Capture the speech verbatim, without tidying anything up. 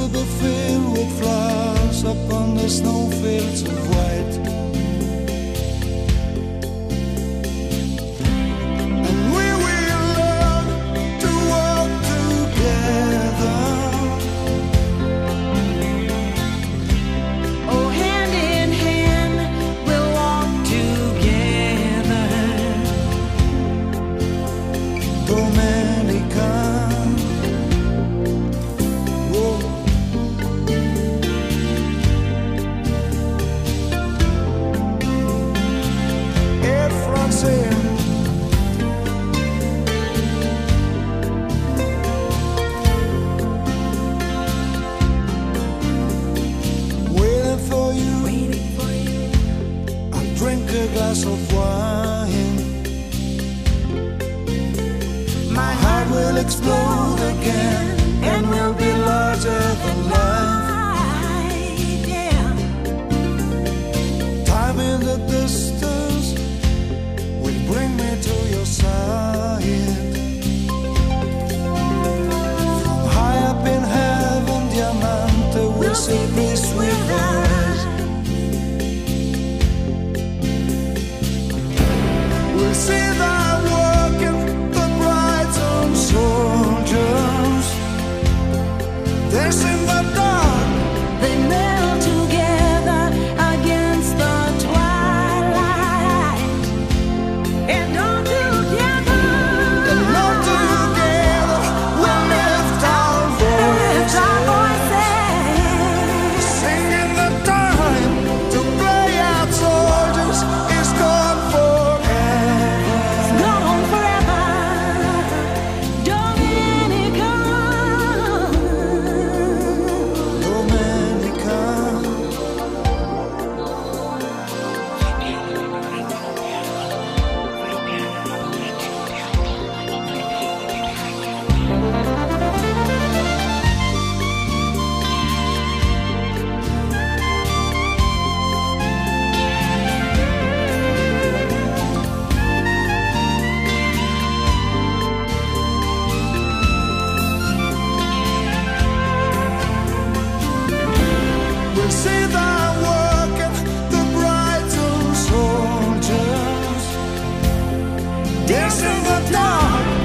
will be filled with flowers upon the snowfields of white. And we will learn to walk together. Oh, hand in hand, we'll walk together. Domenica. Whoa. Air France Air. Waiting for you. Waiting for you. I'll drink a glass of wine. My heart will explode again, and will be larger than life. Yeah. Time in the distance will bring me to your side. From high up in heaven, Diamante will say peace with us. We'll see that working the brides and soldiers. Dance in the dark. They melt together against the twilight. And all together, And all together we'll lift our lift our voices. voices. Singing the time to play out soldiers is gone forever. Gone forever. Dominica. Domenica. We'll see that working the brides and soldiers. Dance in the dark.